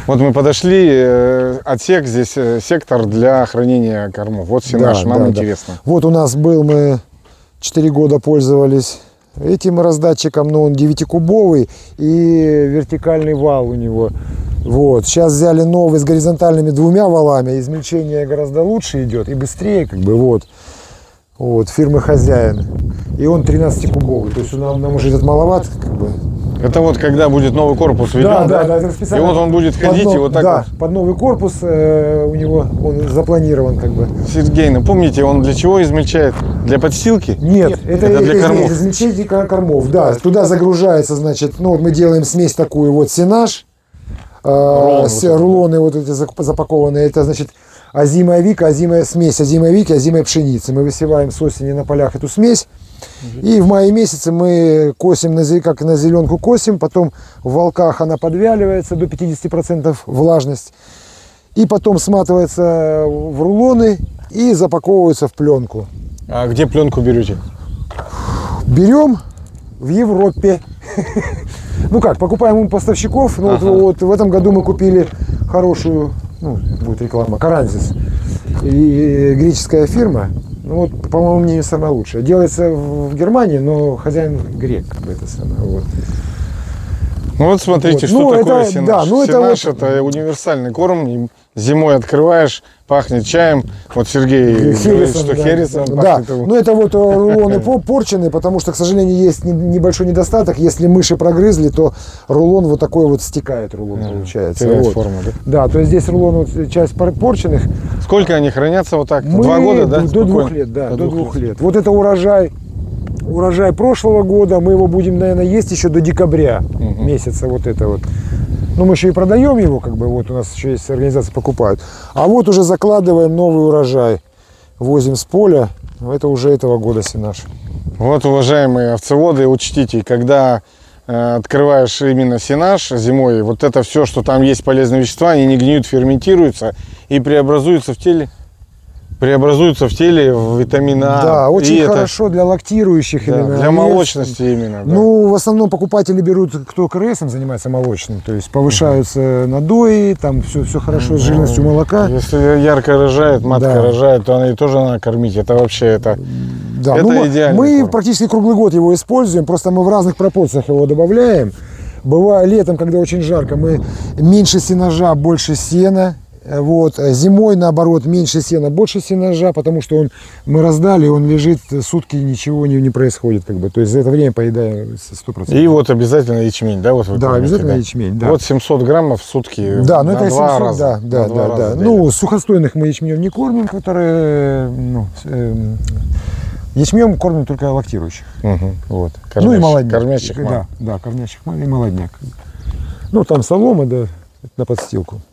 Вот мы подошли, отсек здесь, сектор для хранения кормов. Вот Сенаж, нам интересно. Вот у нас был, мы 4 года пользовались этим раздатчиком, но он 9-кубовый и вертикальный вал у него. Вот. Сейчас взяли новый с горизонтальными 2 валами, измельчение гораздо лучше идет и быстрее, как бы, вот. Вот, фирмы «Хозяин». И он 13-кубовый, то есть нам уже этот маловат, как бы. Это вот когда будет новый корпус введен, да? Это специально. И вот он будет ходить и вот так вот. Под новый корпус у него он запланирован, как бы. Сергей, напомните, он для чего измельчает? Для подстилки? Нет, это для кормов. измельчение кормов, да. Туда загружается, значит, ну вот мы делаем смесь такую вот Сенаж, рулоны вот эти запакованные, это значит озимая вика, озимая смесь, озимая вики, озимая пшеницы. Мы высеваем с осени на полях эту смесь. И в мае месяце мы косим, как на зеленку косим, потом в волках она подвяливается до 50% влажность. И потом сматывается в рулоны и запаковывается в пленку. А где пленку берете? Берем в Европе. Ну как, покупаем у поставщиков. Вот в этом году мы купили хорошую, ну, будет реклама, Каранзис. И греческая фирма. Ну вот, по моему мнению, самая лучшая. Делается в Германии, но хозяин грек, как бы это самое. Вот. Ну вот смотрите, вот. Что такое Сенаж. Да, Сенаж это универсальный корм. Зимой открываешь, пахнет чаем. Вот Сергей говорит, что хересом пахнет. Да, ну это вот рулоны порченые, потому что, к сожалению, есть небольшой недостаток. Если мыши прогрызли, то рулон вот такой вот стекает, рулон получается. Вот. Форму, да? Да, то есть здесь рулон, вот, часть порченных. Сколько они хранятся вот так? 2 года, да? До 2 лет, да, до 2 лет. Вот это урожай прошлого года, мы его будем, наверное, есть еще до декабря месяца, вот это вот. Ну, мы еще и продаем его, как бы, вот у нас еще есть организации, покупают. А вот уже закладываем новый урожай, возим с поля, это уже этого года Сенаж. Вот, уважаемые овцеводы, учтите, когда открываешь именно Сенаж зимой, вот это все, что там есть полезные вещества, они не гниют, ферментируются и преобразуются в теле. В витамин А. Да, очень хорошо для лактирующих, да, именно. Для молочности именно. Да. Ну, в основном покупатели берут, кто КРСом занимается молочным, то есть повышаются надои, там все хорошо с жирностью молока. Если ярко рожает, матка рожает, то она и тоже надо кормить. Это вообще да, это идеально. Мы практически круглый год его используем, просто мы в разных пропорциях его добавляем. Бывает летом, когда очень жарко, мы меньше сенажа, больше сена. Вот. Зимой, наоборот, меньше сена, больше сенажа, потому что мы раздали, он лежит сутки, ничего не происходит. Как бы. То есть за это время поедаем 100%. И вот обязательно ячмень, да? Вот да, обязательно ячмень. Да. Вот 700 граммов в сутки. Да, но это 700 раза. Да. Ну, сухостойных мы ячменем не кормим, которые... ячменем кормим только лактирующих. Вот. Ну и молодняк. Кормящих мал. Да, кормящих мал и молодняк. Ну, там солома, да, на подстилку.